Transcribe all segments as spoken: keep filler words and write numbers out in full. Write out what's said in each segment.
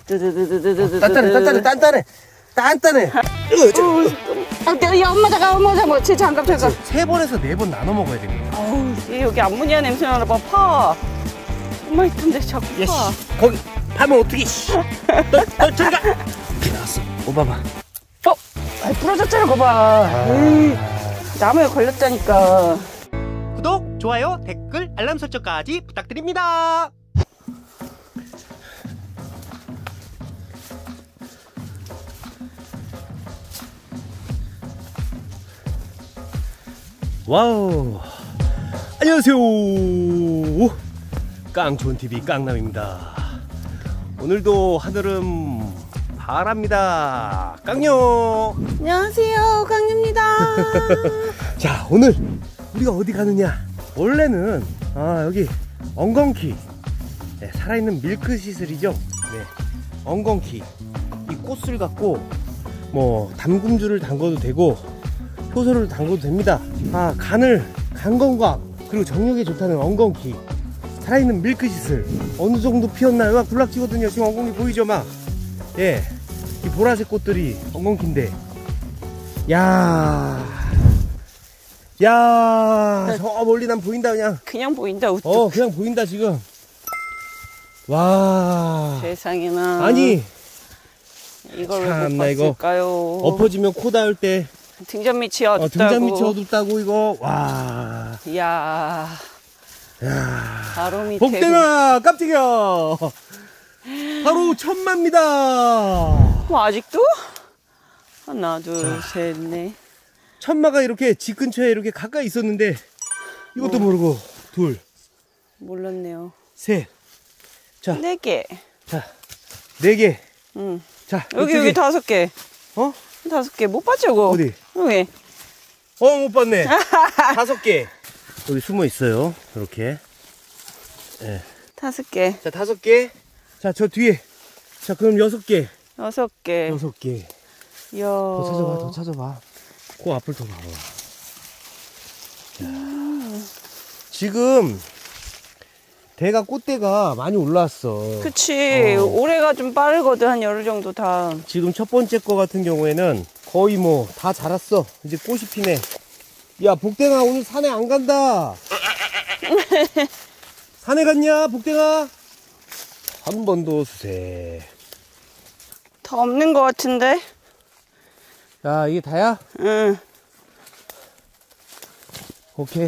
단단해, 단단해, 단단해, 단단해. 야, 엄마 잠깐, 엄마 잠깐, 제 장갑 잠깐. 세 번에서 네 번 나눠 먹어야 됩니다. 어우, 여기 암모니아 냄새 나나 봐. 파. 엄마 있던데 자꾸 파. 야, 씨, 거기 파면 어떻게? 너, 너 저리 가. 나왔어. 오봐봐. 어, 아, 부러졌잖아, 거봐. 아... 에이, 나무에 걸렸다니까. 구독, 좋아요, 댓글, 알람 설정까지 부탁드립니다. 와우, 안녕하세요. 깡촌티비 깡남입니다. 오늘도 하늘은 파랍니다. 깡요. 안녕하세요, 깡입니다. 자, 오늘 우리가 어디 가느냐. 원래는 아 여기 엉겅키, 네, 살아있는 밀크시슬이죠. 네, 엉겅키 이 꽃을 갖고 뭐 담금주를 담궈도 되고 효소를 담궈도 됩니다. 아, 간을 간 건강 그리고 정력에 좋다는 엉겅키, 살아있는 밀크시슬 어느 정도 피었나요? 굴락지거든요. 지금 엉겅키 보이죠? 막 예, 이 보라색 꽃들이 엉겅키인데, 야, 야, 저 멀리 난 보인다. 그냥 그냥 보인다. 우뚝. 어, 그냥 보인다 지금. 와, 세상에나. 아니 이걸 왜 참나, 못 이거 봤을까요? 엎어지면 코 닿을 때 등잔 밑이 어둡다고. 어, 등잔 밑이 어둡다고. 이거 와, 이야, 야, 바로 밑에 복댕아 깜짝이야. 바로 천마입니다. 뭐 아직도? 하나 둘 셋 넷. 천마가 이렇게 집 근처에 이렇게 가까이 있었는데 이것도 어. 모르고 둘, 몰랐네요. 셋, 자, 네 개. 자, 네 개. 응. 자, 여기 이쪽에. 여기 다섯 개. 어? 다섯 개. 못 봤지 이거? 어디? 여기. 어, 못 봤네. 다섯 개. 여기 숨어 있어요. 이렇게. 예. 다섯 개. 자, 다섯 개. 자, 저 뒤에. 자, 그럼 여섯 개. 여섯 개. 여섯 개. 이야. 더 찾아봐, 더 찾아봐. 그 앞을 더 봐봐. 음. 지금 대가 꽃대가 많이 올라왔어. 그치. 어. 올해가 좀 빠르거든. 한 열흘 정도 다. 지금 첫 번째 거 같은 경우에는 거의 뭐 다 자랐어. 이제 꽃이 피네. 야, 복댕아 오늘 산에 안 간다. 산에 갔냐, 복댕아? 한 번 더 주세. 더 없는 것 같은데? 야, 이게 다야? 응. 오케이.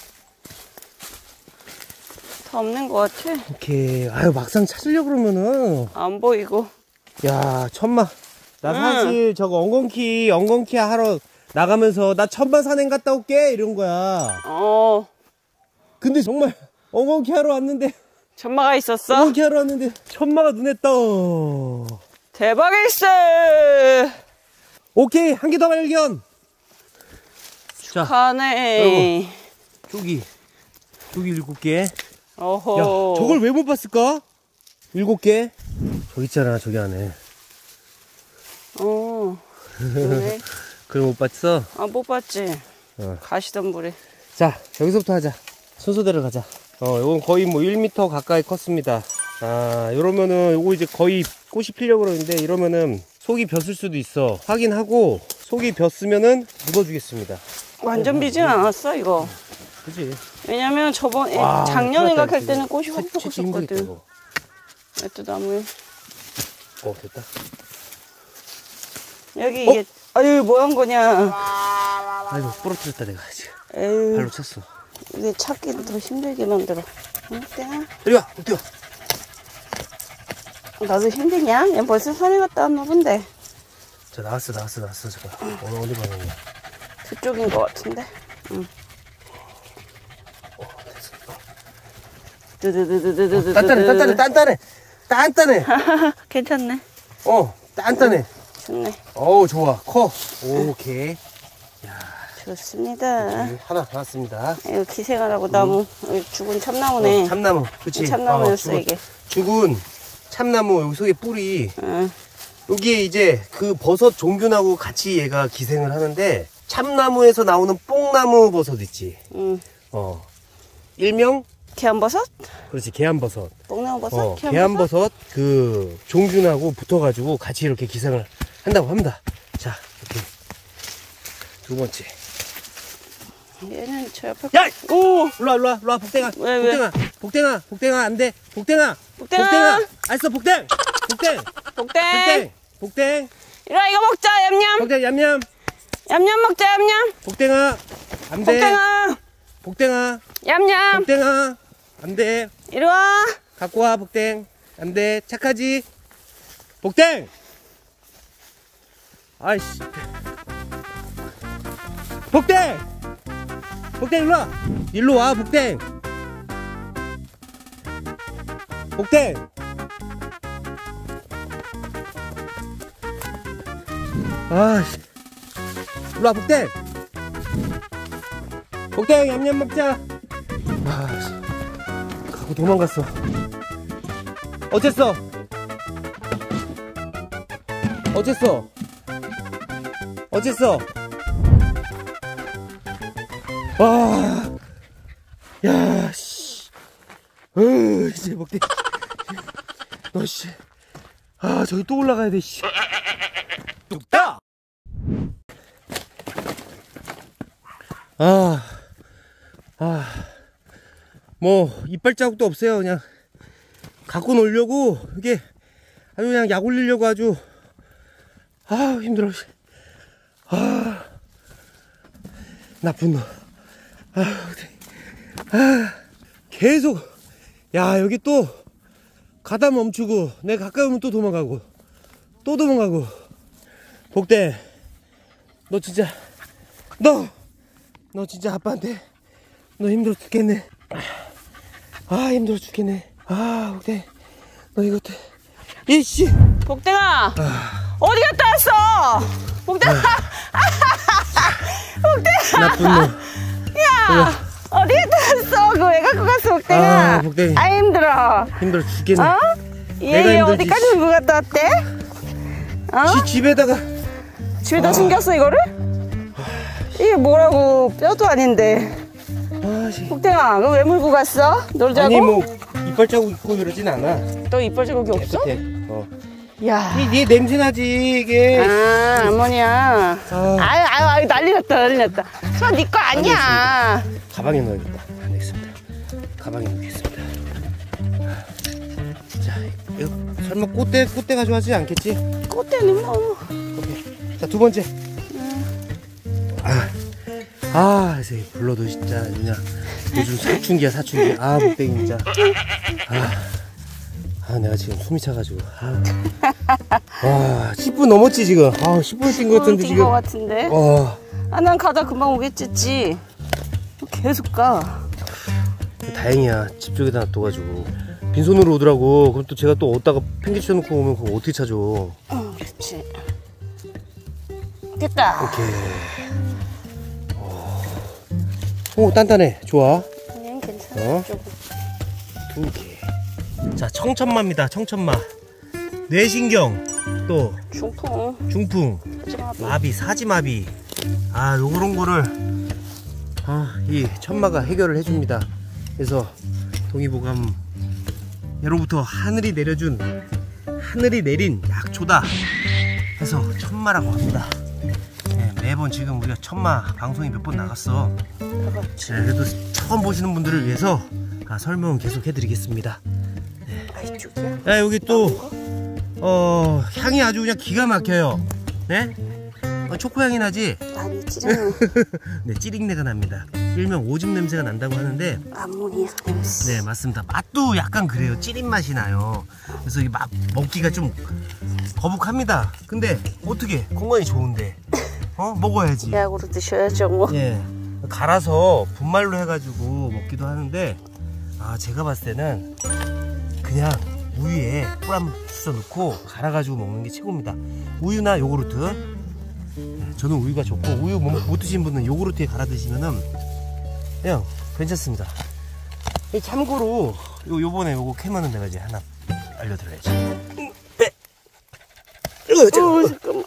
더 없는 것 같아. 오케이. 아유, 막상 찾으려고 그러면은. 안 보이고. 야, 천마. 나 응. 사실 저거 엉겅키, 엉겅키 하러 나가면서 나 천마 산행 갔다 올게. 이런 거야. 어. 근데 정말 엉겅키 하러 왔는데. 천마가 있었어? 엉겅키 하러 왔는데 천마가 눈에 떠. 대박일세! 오케이, 한 개 더 발견. 자, 가네. 저기, 저기 일곱 개. 어허. 야, 저걸 왜 못 봤을까? 일곱 개. 저기 있잖아, 저기 안에. 어. 그래. 그걸 못 봤어? 아, 못 봤지. 어. 가시던 물에. 자, 여기서부터 하자. 순서대로 가자. 어, 이건 거의 뭐 일 미터 가까이 컸습니다. 아, 이러면은, 요거 이제 거의 꽃이 피려고 그러는데, 이러면은 속이 뱄을 수도 있어. 확인하고, 속이 뱄으면은 묻어주겠습니다. 완전 비진 않았어, 이거. 그치? 왜냐면 저번에, 와, 작년인가 큰일 났다, 갈 때는 이거. 꽃이 채- 확 채취 힘들겠다, 폈었거든. 이거. 또 나무에. 어, 됐다. 여기 어? 이게, 아유, 뭐 한 거냐. 아이고, 부러뜨렸다, 내가 지금. 에휴, 발로 찼어. 이게 찾기도 더 힘들게 만들어. 응, 땡아? 이리 와, 뛰어. 나도 힘드냐? 얘 벌써 산에 갔다 왔나 본데. 자, 나왔어, 나왔어, 나왔어. 잠깐. 어느, 어디 방향이야? 저쪽인 것 같은데. 응. 어, 됐어. 드드드드드드드. 단단해, 단단해, 단단해. 단단해. 괜찮네. 어, 단단해. 좋네. 어우, 좋아. 커. 오케이. 좋습니다. 네, 하나 나왔습니다. 이거 기생하라고 나무. 여기 죽은 참나무네. 어, 참나무. 그치? 참나무였어, 어, 죽은, 이게. 죽은 참나무, 여기 속에 뿌리. 응. 여기에 이제 그 버섯 종균하고 같이 얘가 기생을 하는데, 참나무에서 나오는 뽕나무 버섯 있지? 응. 어. 일명 계안버섯? 그렇지, 계안버섯. 뽕나무버섯? 어, 계안버섯 그 종균하고 붙어가지고 같이 이렇게 기상을 한다고 합니다. 자, 이렇게 두 번째. 얘는 저 옆에. 야! 오! 일로와, 일로와, 일로와, 복댕아. 왜, 왜? 복댕아, 복댕아, 복댕아, 안 돼. 복댕아. 복댕아. 복댕아. 알았어, 복댕. 복댕. 복댕! 복댕. 복댕. 이리와, 이거 먹자, 얌얌! 복댕, 얌얌. 얌얌 먹자, 얌얌! 복댕아. 안 돼. 복댕아! 복댕아. 얌얌! 복댕아. 안 돼. 이리와! 갖고 와, 복댕. 안 돼. 착하지? 복댕! 아이씨. 복댕! 복댕, 일로 와! 일로 와, 복댕! 복댕! 아이씨. 일로 와, 복댕! 복댕, 얌얌 먹자! 아이씨. 가고 도망갔어. 어쨌어? 어쨌어? 어쨌어? 와, 야, 씨, 으, 이제 먹대. 너, 씨, 아, 저기 또 올라가야 돼, 씨. 뚝딱! 아, 아, 뭐, 이빨 자국도 없어요. 그냥, 갖고 놀려고, 이게, 아주 그냥 약 올리려고 아주, 아, 힘들어. 아, 나쁜 놈. 아, 아, 계속, 야, 여기 또, 가다 멈추고, 내가 가까이 오면 또 도망가고, 또 도망가고. 복대, 너 진짜, 너, 너 진짜 아빠한테, 너 힘들어 죽겠네. 아, 힘들어 죽겠네. 아, 복대, 너 이것도, 이씨. 복댕아! 아, 어디 갔다 왔어? 복댕아! 복댕아! 나쁜 놈. 야! 어디 갔다 왔어? 그거 왜 갖고 갔어, 복댕아? 아, 복댕이. 아, 힘들어. 힘들어 죽겠네. 어? 얘, 얘 어디까지 들고 갔다 왔대? 어? 지, 집에다가. 집에다 아. 숨겼어, 이거를? 이게 뭐라고, 뼈도 아닌데. 아, 씨. 복댕아, 그거 왜 물고 갔어? 놀자고? 아니, 뭐, 이빨 자국 있고 그러진 않아. 또 이빨 자국이 없어? 깨끗해. 어. 야. 이, 이 냄새 나지, 이게. 아, 아모니야. 아. 아유, 아유, 아유, 난리 났다, 난리 났다. 저 니 거 아니야. 가방에 넣어야겠다. 안 되겠습니다. 가방에 넣겠습니다. 자, 이거 설마 꽃대, 꽃대 가져가지 않겠지? 꽃대는 뭐. 오케이. 자, 두 번째. 아, 아, 선생님, 불러도 진짜, 그냥, 요즘 사춘기야, 사춘기. 아, 목대기 진짜. 아, 아, 내가 지금 숨이 차가지고. 아. 와, 십 분 넘었지, 지금. 아, 십 분 뛴 것 같은데, 지금. 것 같은데. 와. 아, 난 가다 금방 오겠지. 계속 가. 다행이야. 집 쪽에다 놔둬가지고. 빈손으로 오더라고. 그럼 또 제가 또 어디다가 팽개쳐 놓고 오면 그거 어떻게 찾아? 응, 그렇지. 됐다. 오케이. 오, 단단해. 좋아. 그냥 괜찮아. 어? 두 개. 자, 청천마입니다. 청천마. 뇌신경, 또 중풍. 중풍, 하지마비. 마비, 사지마비. 아, 요런 거를 아, 이 천마가 해결을 해줍니다. 그래서 동의보감 예로부터 하늘이 내려준, 하늘이 내린 약초다 해서 천마라고 합니다. 네, 매번 지금 우리가 천마 방송이 몇 번 나갔어. 그렇지. 네, 그래도 처음 보시는 분들을 위해서 아, 설명은 계속 해드리겠습니다. 아, 이쪽이야? 야, 여기 또 어, 향이 아주 그냥 기가 막혀요. 네? 어, 초코향이 나지? 아니, 찌르는 네, 찌링내가 납니다. 일명 오줌 냄새가 난다고 하는데, 암모니아 냄새. 네, 맞습니다. 맛도 약간 그래요. 찌린 맛이 나요. 그래서 이게 막 먹기가 좀 거북합니다. 근데 어떻게 건강이 좋은데 어 먹어야지. 약으로 드셔야죠, 뭐. 예, 갈아서 분말로 해가지고 먹기도 하는데, 아, 제가 봤을 때는 그냥 우유에 꿀 한 쑤서 넣고 갈아가지고 먹는 게 최고입니다. 우유나 요구르트. 네, 저는 우유가 좋고, 우유 못, 못 드시는 분은 요구르트에 갈아 드시면은 그냥 괜찮습니다. 참고로 요, 요번에 요거 캐면은 내가 이제 하나 알려드려야지. 네. 어, 잠깐만.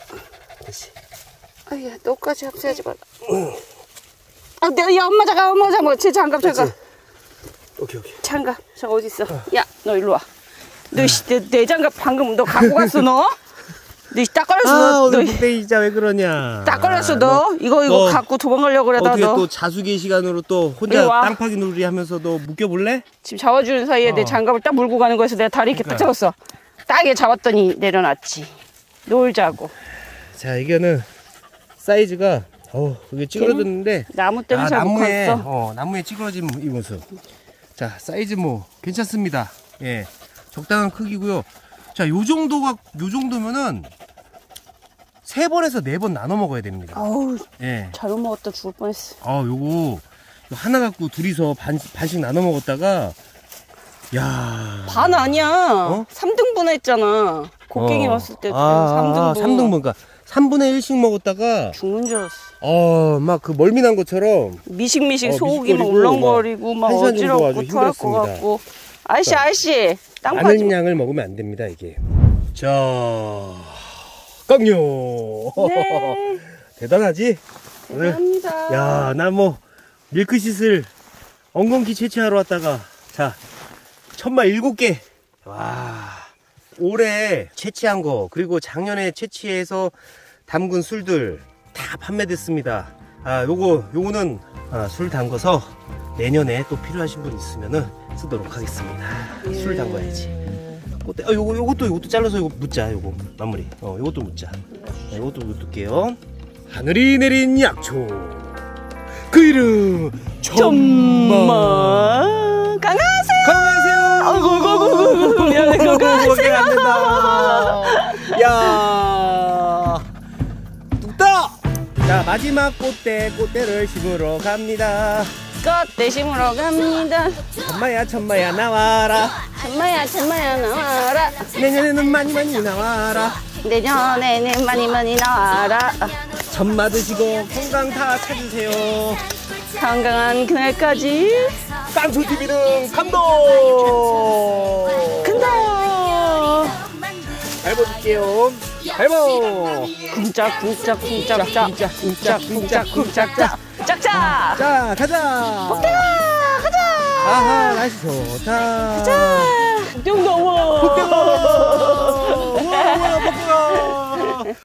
아야, 너까지 합세하지 말라. 아, 내가, 야, 엄마 잠깐, 엄마 잠깐, 제 장갑 잠깐. 오케이 오케이. 장갑 저 어디 있어? 야 너 일로 와. 너 내, 내 장갑 방금 너 갖고 갔어 너? 너 딱 걸렸어. 아 너, 오늘 너, 흑돼지자 왜 그러냐. 딱 걸렸어 너. 너, 이거 이거 너 갖고 도망가려고 그러다 어떻게 너. 또 자숙의 시간으로 또 혼자 와. 땅 파기 놀이 하면서 너 묶여볼래? 지금 잡아주는 사이에 어. 내 장갑을 딱 물고 가는 거에서 내가 다리 이렇게 그러니까. 딱 잡았어. 딱에 잡았더니 내려놨지. 놀자고. 자 이거는 사이즈가 어 이게 찌그러졌는데 나무 때문에 아, 잘 못 나무에 갔어. 어 나무에 찌그러진 이 모습. 자 사이즈 뭐 괜찮습니다. 예 적당한 크기고요. 자 요 정도가 요 정도면은 세 번에서 네 번 나눠 먹어야 됩니다. 아우 예. 잘못 먹었다 죽을 뻔했어. 아 요거 하나 갖고 둘이서 반 반씩 나눠 먹었다가 야. 반 아니야. 어? 삼 등분 했잖아. 곡괭이 어. 왔을 때 아, 삼 등분. 삼 등분 그러니까 삼분의 일씩 먹었다가 죽는 줄 알았어. 어 막 그 멀미난 것처럼 미식미식 어, 속이 막 미식거리고 울렁거리고 막 한 시간 정도 어지럽고 아주 토할 것 힘들었습니다. 같고. 아저씨 아저씨 땅 파지 많은 양을 먹으면 안 됩니다 이게. 자 깡요. 네. 대단하지? 오늘 감사합니다. 야 나 뭐 밀크시슬 엉겅퀴 채취하러 왔다가 자 천마 일곱 개. 와 올해 채취한 거 그리고 작년에 채취해서 담근 술들 다 판매됐습니다. 아 요거 요거는 아, 술 담궈서 내년에 또 필요하신 분 있으면은 쓰도록 하겠습니다. 예. 술 담궈야지. 꽃대, 아 요거 요것도 요것도 잘라서 요거 묻자. 요거 마무리. 어 요것도 묻자. 네, 요것도 묻을게요. 하늘이 내린 약초 그 이름 천마. 강하세요. 강하세요. 아이고 아이고 아이고 미안해 그게 안 된다. 야 뚝딱. 자 마지막 꽃대 꽃대를 심으러 갑니다. 꽃대 심으러 갑니다. 천마야 천마야 나와라. 천마야 천마야 나와라. 내년에는 많이 많이 나와라. 내년에는 많이 많이 나와라. 천마 드시고 건강 다 찾으세요. 건강한 그날까지 깡초티비는 감독. 간다. 밟아줄게요. 밟아. 쿵짝 쿵짝 쿵짝 쿵짝 쿵짝 쿵짝 쿵짝 짝 짝짝. 자 가자. 복대가 가자. 아하 날씨 좋다. 자. 뿅 나와.